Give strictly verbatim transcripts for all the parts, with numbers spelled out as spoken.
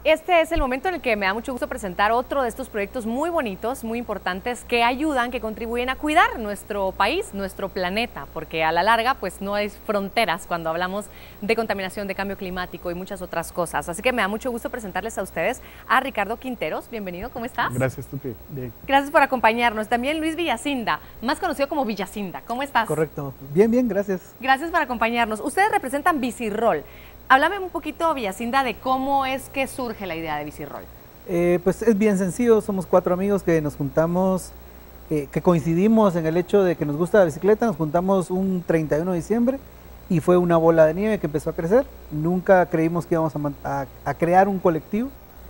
Este es el momento en el que me da mucho gusto presentar otro de estos proyectos muy bonitos, muy importantes, que ayudan, que contribuyen a cuidar nuestro país, nuestro planeta, porque a la larga pues no hay fronteras cuando hablamos de contaminación, de cambio climático y muchas otras cosas. Así que me da mucho gusto presentarles a ustedes a Ricardo Quinteros. Bienvenido, ¿cómo estás? Gracias, Tuti. Bien. Gracias por acompañarnos. También Luis Villacinda, más conocido como Villacinda. ¿Cómo estás? Correcto. Bien, bien, gracias. Gracias por acompañarnos. Ustedes representan Bicirol. Háblame un poquito, Villacinda, de cómo es que surge la idea de Bicirol. Eh, pues es bien sencillo, somos cuatro amigos que nos juntamos, eh, que coincidimos en el hecho de que nos gusta la bicicleta, nos juntamos un treinta y uno de diciembre y fue una bola de nieve que empezó a crecer. Nunca creímos que íbamos a, a, a crear un colectivo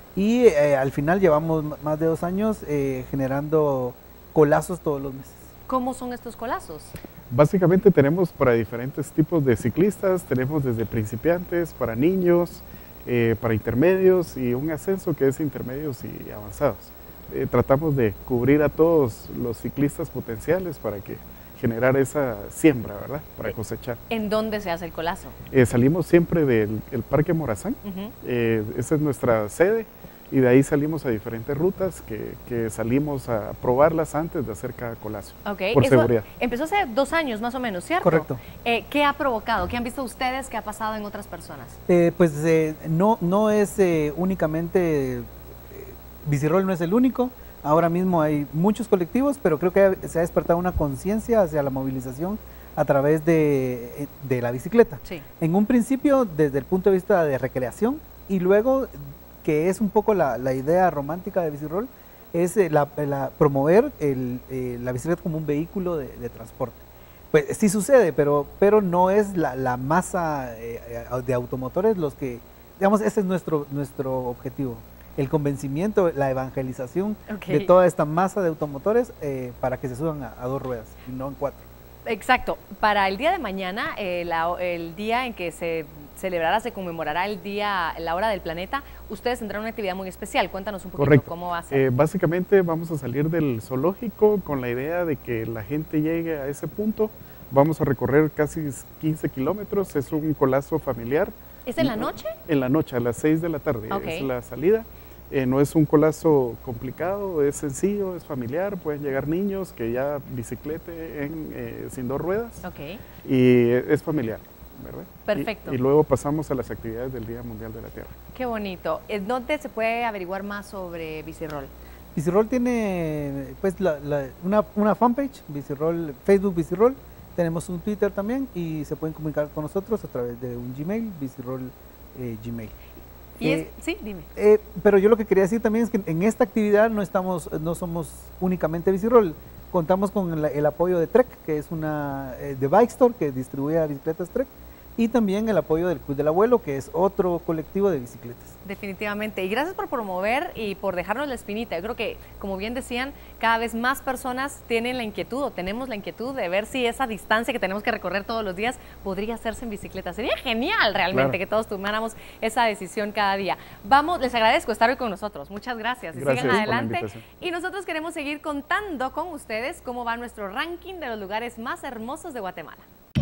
y eh, al final llevamos más de dos años eh, generando colazos todos los meses. ¿Cómo son estos colazos? Básicamente tenemos para diferentes tipos de ciclistas, tenemos desde principiantes, para niños, eh, para intermedios y un ascenso que es intermedios y avanzados. Eh, tratamos de cubrir a todos los ciclistas potenciales para que generar esa siembra, ¿verdad? Para cosechar. ¿En dónde se hace el colazo? Eh, salimos siempre del el Parque Morazán, uh-huh. eh, esa es nuestra sede. Y de ahí salimos a diferentes rutas que, que salimos a probarlas antes de hacer cada colazo, okay. por Eso seguridad. Empezó hace dos años más o menos, ¿cierto? Correcto. Eh, ¿Qué ha provocado? ¿Qué han visto ustedes que ha pasado en otras personas? Eh, pues eh, no, no es eh, únicamente, eh, Bicirol no es el único, ahora mismo hay muchos colectivos, pero creo que se ha despertado una conciencia hacia la movilización a través de, de la bicicleta. Sí. En un principio desde el punto de vista de recreación y luego, que es un poco la, la idea romántica de Bicirol, es eh, la, la, promover el, eh, la bicicleta como un vehículo de, de transporte. Pues sí sucede, pero, pero no es la, la masa eh, de automotores los que, digamos, ese es nuestro, nuestro objetivo, el convencimiento, la evangelización okay. de toda esta masa de automotores eh, para que se suban a, a dos ruedas y no en cuatro. Exacto. Para el día de mañana, eh, la, el día en que se celebrará, se conmemorará el día, la hora del planeta, ustedes tendrán una actividad muy especial. Cuéntanos un poquito. Correcto. Cómo va a ser. Eh, básicamente vamos a salir del zoológico con la idea de que la gente llegue a ese punto. Vamos a recorrer casi quince kilómetros, es un colazo familiar. ¿Es en la noche? En la noche, a las seis de la tarde, okay. es la salida. Eh, no es un colazo complicado, es sencillo, es familiar, pueden llegar niños que ya bicicleten eh, sin dos ruedas okay. y es familiar, ¿verdad? Perfecto. Y, y luego pasamos a las actividades del Día Mundial de la Tierra. Qué bonito. ¿Dónde se puede averiguar más sobre Bicirol? Bicirol tiene pues la, la, una, una fanpage, Bicirol, Facebook Bicirol, tenemos un Twitter también y se pueden comunicar con nosotros a través de un Gmail, Bicirol eh, Gmail. ¿Y es? Eh, sí, dime. Eh, pero yo lo que quería decir también es que en esta actividad no estamos, no somos únicamente Bicirol, contamos con el, el apoyo de Trek, que es una eh, de Bike Store que distribuye bicicletas Trek, y también el apoyo del Club del Abuelo, que es otro colectivo de bicicletas. Definitivamente, y gracias por promover y por dejarnos la espinita. Yo creo que, como bien decían, cada vez más personas tienen la inquietud o tenemos la inquietud de ver si esa distancia que tenemos que recorrer todos los días podría hacerse en bicicleta. Sería genial realmente, claro, que todos tomáramos esa decisión cada día. Vamos, les agradezco estar hoy con nosotros. Muchas gracias. Y gracias sigan adelante. Y nosotros queremos seguir contando con ustedes cómo va nuestro ranking de los lugares más hermosos de Guatemala.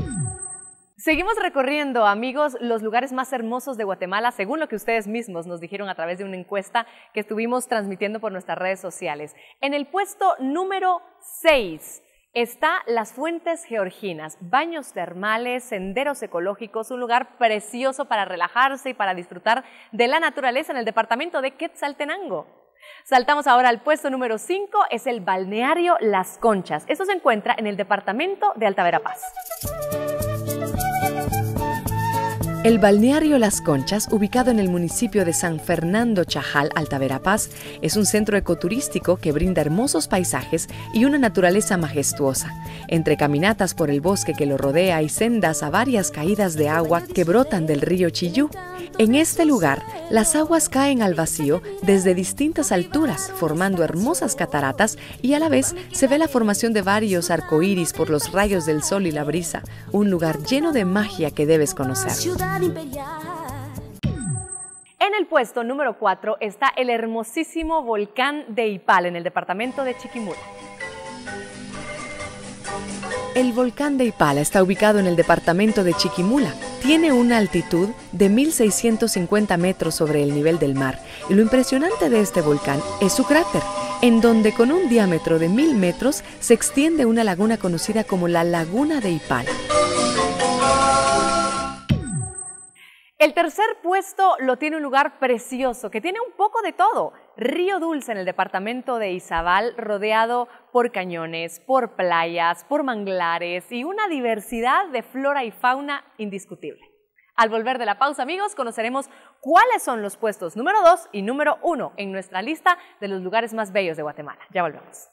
Seguimos recorriendo, amigos, los lugares más hermosos de Guatemala, según lo que ustedes mismos nos dijeron a través de una encuesta que estuvimos transmitiendo por nuestras redes sociales. En el puesto número seis está Las Fuentes Georginas, baños termales, senderos ecológicos, un lugar precioso para relajarse y para disfrutar de la naturaleza en el departamento de Quetzaltenango. Saltamos ahora al puesto número cinco, es el balneario Las Conchas. Esto se encuentra en el departamento de Alta Verapaz. El balneario Las Conchas, ubicado en el municipio de San Fernando Chajal, Alta Verapaz, es un centro ecoturístico que brinda hermosos paisajes y una naturaleza majestuosa, entre caminatas por el bosque que lo rodea y sendas a varias caídas de agua que brotan del río Chillú. En este lugar, las aguas caen al vacío desde distintas alturas, formando hermosas cataratas y a la vez se ve la formación de varios arcoíris por los rayos del sol y la brisa, un lugar lleno de magia que debes conocer. En el puesto número cuatro está el hermosísimo volcán de Ipal, en el departamento de Chiquimula. El volcán de Ipala está ubicado en el departamento de Chiquimula. Tiene una altitud de mil seiscientos cincuenta metros sobre el nivel del mar y lo impresionante de este volcán es su cráter, en donde con un diámetro de mil metros se extiende una laguna conocida como la Laguna de Ipala. El tercer puesto lo tiene un lugar precioso que tiene un poco de todo. Río Dulce en el departamento de Izabal, rodeado por cañones, por playas, por manglares y una diversidad de flora y fauna indiscutible. Al volver de la pausa, amigos, conoceremos cuáles son los puestos número dos y número uno en nuestra lista de los lugares más bellos de Guatemala. Ya volvemos.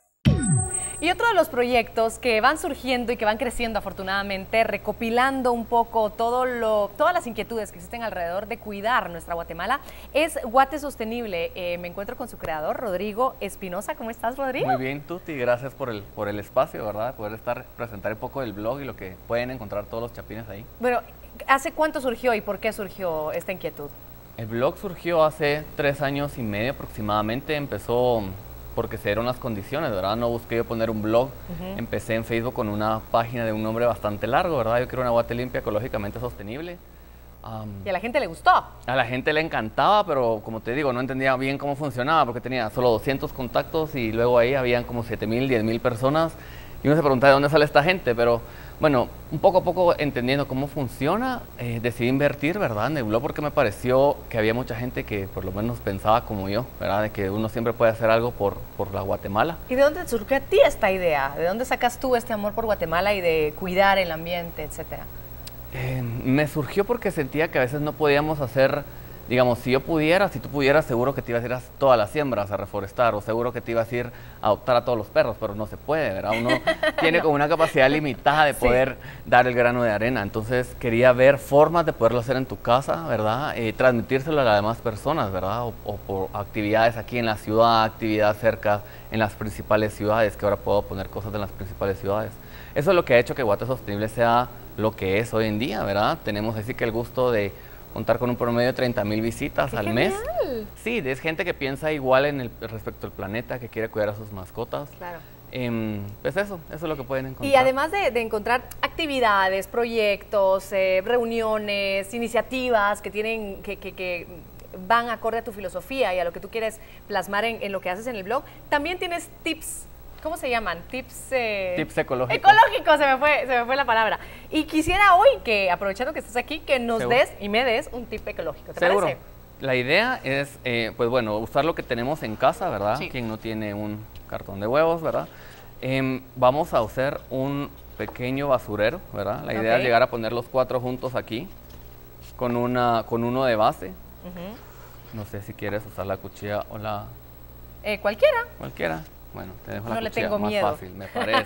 Y otro de los proyectos que van surgiendo y que van creciendo afortunadamente, recopilando un poco todo lo, todas las inquietudes que existen alrededor de cuidar nuestra Guatemala, es Guate Sostenible. Eh, me encuentro con su creador, Rodrigo Espinosa. ¿Cómo estás, Rodrigo? Muy bien, Tuti. Gracias por el, por el espacio, ¿verdad? Poder estar, presentar un poco del blog y lo que pueden encontrar todos los chapines ahí. Bueno, ¿hace cuánto surgió y por qué surgió esta inquietud? El blog surgió hace tres años y medio aproximadamente. Empezó porque se dieron las condiciones, ¿verdad? No busqué yo poner un blog. Uh-huh. Empecé en Facebook con una página de un nombre bastante largo, ¿verdad? Yo quiero una Guate limpia, ecológicamente sostenible. Um, ¿Y a la gente le gustó? A la gente le encantaba, pero como te digo, no entendía bien cómo funcionaba porque tenía solo doscientos contactos y luego ahí habían como siete mil, diez mil personas. Y uno se preguntaba de dónde sale esta gente, pero bueno, un poco a poco entendiendo cómo funciona, eh, decidí invertir, ¿verdad? En el blog porque me pareció que había mucha gente que por lo menos pensaba como yo, ¿verdad? De que uno siempre puede hacer algo por, por la Guatemala. ¿Y de dónde surgió a ti esta idea? ¿De dónde sacas tú este amor por Guatemala y de cuidar el ambiente, etcétera? Eh, me surgió porque sentía que a veces no podíamos hacer, digamos, si yo pudiera, si tú pudieras, seguro que te ibas a ir a todas las siembras a reforestar, o seguro que te ibas a ir a adoptar a todos los perros, pero no se puede, ¿verdad? Uno tiene como una capacidad limitada de poder sí. dar el grano de arena. Entonces quería ver formas de poderlo hacer en tu casa, ¿verdad? Eh, transmitírselo a las demás personas, ¿verdad? O, o por actividades aquí en la ciudad, actividades cerca en las principales ciudades, que ahora puedo poner cosas en las principales ciudades. Eso es lo que ha hecho que Guate Sostenible sea lo que es hoy en día, ¿verdad? Tenemos así que el gusto de contar con un promedio de treinta mil visitas al mes. Sí, es gente que piensa igual en el, respecto al planeta, que quiere cuidar a sus mascotas. Claro. Eh, pues eso, eso es lo que pueden encontrar. Y además de, de encontrar actividades, proyectos, eh, reuniones, iniciativas que tienen, que, que, que van acorde a tu filosofía y a lo que tú quieres plasmar en, en lo que haces en el blog, también tienes tips. ¿Cómo se llaman? Tips... Eh, Tips ecológicos. Ecológicos, se me, fue, se me fue la palabra. Y quisiera hoy, que aprovechando que estás aquí, que nos Seguro. des y me des un tip ecológico. ¿Te Seguro. parece? La idea es, eh, pues bueno, usar lo que tenemos en casa, ¿verdad? Sí. Quien no tiene un cartón de huevos, ¿verdad? Eh, vamos a usar un pequeño basurero, ¿verdad? La idea okay. es llegar a poner los cuatro juntos aquí, con, una, con uno de base. Uh-huh. No sé si quieres usar la cuchilla o la... Eh, cualquiera. Cualquiera. Bueno, te dejo no la le cuchilla tengo más miedo. fácil, me parece.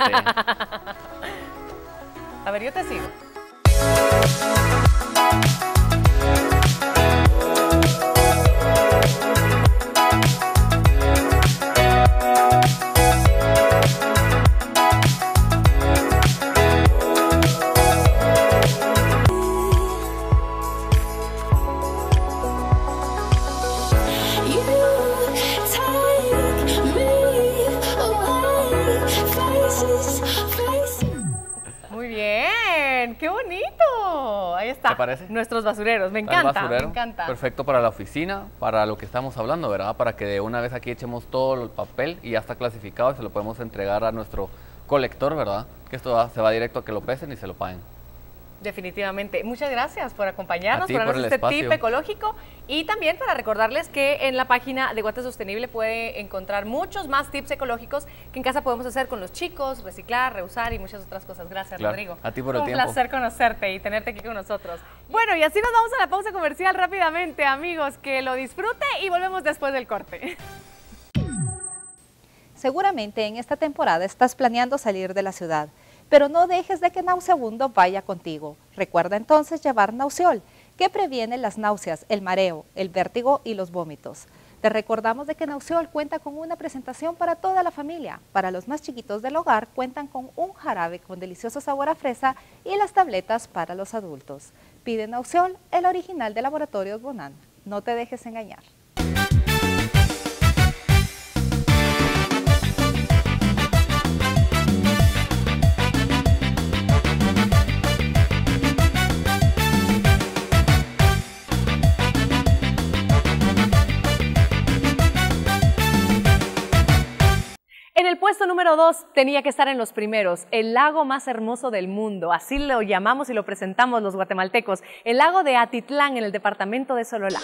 A ver, yo te sigo. ¡Qué bonito! Ahí está. ¿Te parece? Nuestros basureros. Me encanta, me encanta. Perfecto para la oficina, para lo que estamos hablando, ¿verdad? Para que de una vez aquí echemos todo el papel y ya está clasificado y se lo podemos entregar a nuestro colector, ¿verdad? Que esto va, se va directo a que lo pesen y se lo paguen. Definitivamente. Muchas gracias por acompañarnos, ti, por darnos por este espacio. tip ecológico y también para recordarles que en la página de Guate Sostenible puede encontrar muchos más tips ecológicos que en casa podemos hacer con los chicos, reciclar, reusar y muchas otras cosas. Gracias, claro. Rodrigo. A ti por el Un tiempo. Un placer conocerte y tenerte aquí con nosotros. Bueno, y así nos vamos a la pausa comercial rápidamente, amigos. Que lo disfrute y volvemos después del corte. Seguramente en esta temporada estás planeando salir de la ciudad, pero no dejes de que Nauseabundo vaya contigo. Recuerda entonces llevar Nauseol, que previene las náuseas, el mareo, el vértigo y los vómitos. Te recordamos de que Nauseol cuenta con una presentación para toda la familia. Para los más chiquitos del hogar cuentan con un jarabe con delicioso sabor a fresa y las tabletas para los adultos. Pide Nauseol, el original de Laboratorios Bonan. No te dejes engañar. En el puesto número dos tenía que estar en los primeros, el lago más hermoso del mundo, así lo llamamos y lo presentamos los guatemaltecos, el lago de Atitlán en el departamento de Sololá.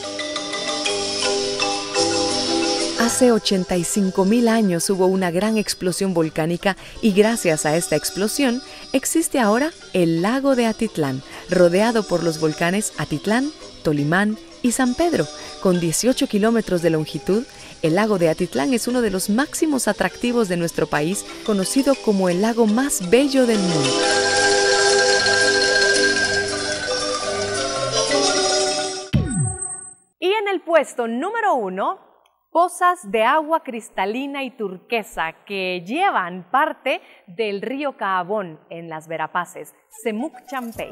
Hace ochenta y cinco mil años hubo una gran explosión volcánica y gracias a esta explosión existe ahora el lago de Atitlán, rodeado por los volcanes Atitlán, Tolimán y San Pedro, con dieciocho kilómetros de longitud. El lago de Atitlán es uno de los máximos atractivos de nuestro país, conocido como el lago más bello del mundo. Y en el puesto número uno, pozas de agua cristalina y turquesa que llevan parte del río Caabón en las Verapaces, Semuc Champey.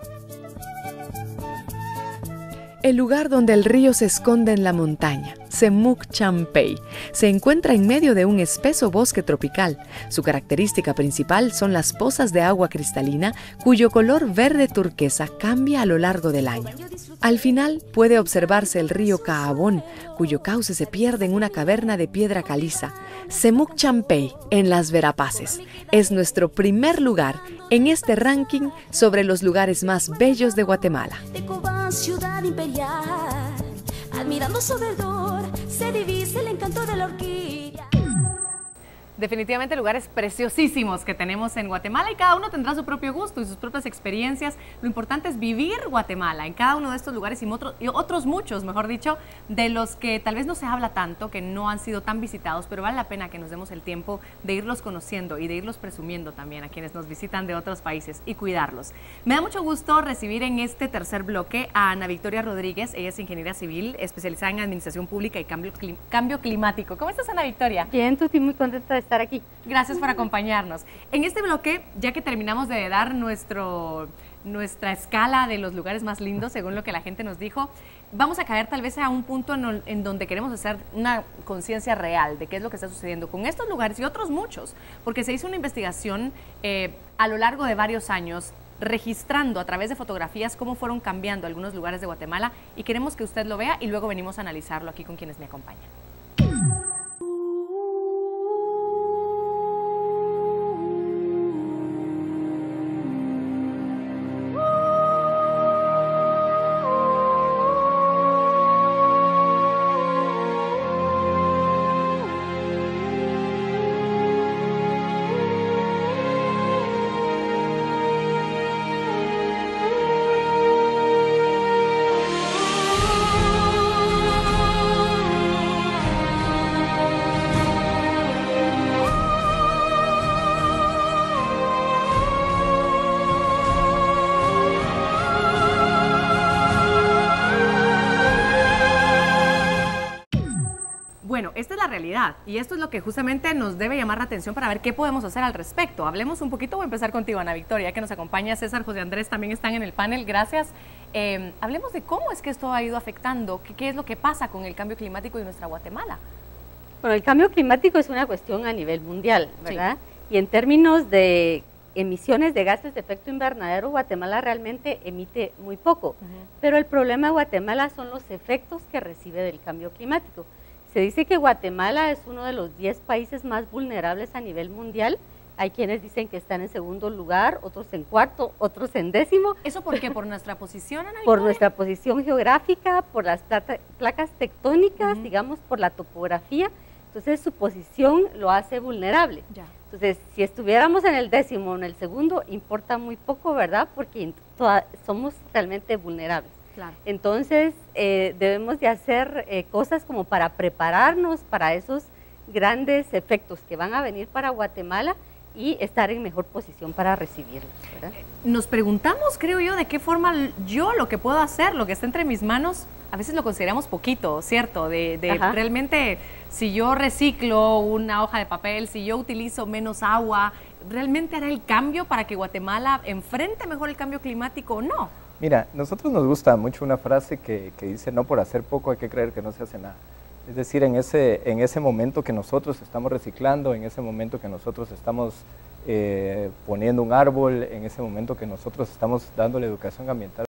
El lugar donde el río se esconde en la montaña, Semuc Champey, se encuentra en medio de un espeso bosque tropical. Su característica principal son las pozas de agua cristalina, cuyo color verde turquesa cambia a lo largo del año. Al final puede observarse el río Caabón, cuyo cauce se pierde en una caverna de piedra caliza. Semuc Champey, en las Verapaces, es nuestro primer lugar en este ranking sobre los lugares más bellos de Guatemala. Ciudad imperial, admirando su verdor, se divisa el encanto de la orquídea. Definitivamente lugares preciosísimos que tenemos en Guatemala y cada uno tendrá su propio gusto y sus propias experiencias. Lo importante es vivir Guatemala en cada uno de estos lugares y otros, y otros muchos, mejor dicho, de los que tal vez no se habla tanto, que no han sido tan visitados, pero vale la pena que nos demos el tiempo de irlos conociendo y de irlos presumiendo también a quienes nos visitan de otros países y cuidarlos. Me da mucho gusto recibir en este tercer bloque a Ana Victoria Rodríguez. Ella es ingeniera civil, especializada en administración pública y cambio, clim cambio climático. ¿Cómo estás, Ana Victoria? Bien, Tuti, muy contenta de estar aquí. Gracias por acompañarnos. En este bloque, ya que terminamos de dar nuestro, nuestra escala de los lugares más lindos, según lo que la gente nos dijo, vamos a caer tal vez a un punto en, en donde queremos hacer una conciencia real de qué es lo que está sucediendo con estos lugares y otros muchos, porque se hizo una investigación eh, a lo largo de varios años, registrando a través de fotografías cómo fueron cambiando algunos lugares de Guatemala y queremos que usted lo vea y luego venimos a analizarlo aquí con quienes me acompañan. Bueno, esta es la realidad y esto es lo que justamente nos debe llamar la atención para ver qué podemos hacer al respecto. Hablemos un poquito, voy a empezar contigo, Ana Victoria, que nos acompaña. César, José Andrés también están en el panel, gracias. Eh, hablemos de cómo es que esto ha ido afectando, qué, qué es lo que pasa con el cambio climático en nuestra Guatemala. Bueno, el cambio climático es una cuestión a nivel mundial, ¿verdad? Sí. Y en términos de emisiones de gases de efecto invernadero, Guatemala realmente emite muy poco. Uh-huh. Pero el problema de Guatemala son los efectos que recibe del cambio climático. Se dice que Guatemala es uno de los diez países más vulnerables a nivel mundial. Hay quienes dicen que están en segundo lugar, otros en cuarto, otros en décimo. ¿Eso por qué? ¿Por nuestra posición, Ana Victoria? Por nuestra posición geográfica, por las placas tectónicas, uh-huh. digamos, por la topografía. Entonces su posición lo hace vulnerable. Ya. Entonces, si estuviéramos en el décimo o en el segundo, importa muy poco, ¿verdad? Porque somos realmente vulnerables. Claro. Entonces, eh, debemos de hacer eh, cosas como para prepararnos para esos grandes efectos que van a venir para Guatemala y estar en mejor posición para recibirlos, ¿verdad? Nos preguntamos, creo yo, de qué forma yo lo que puedo hacer, lo que está entre mis manos, a veces lo consideramos poquito, ¿cierto? De, de realmente, si yo reciclo una hoja de papel, si yo utilizo menos agua, ¿realmente hará el cambio para que Guatemala enfrente mejor el cambio climático o no? Mira, nosotros nos gusta mucho una frase que, que dice, no por hacer poco hay que creer que no se hace nada. Es decir, en ese, en ese momento que nosotros estamos reciclando, en ese momento que nosotros estamos eh, poniendo un árbol, en ese momento que nosotros estamos dando la educación ambiental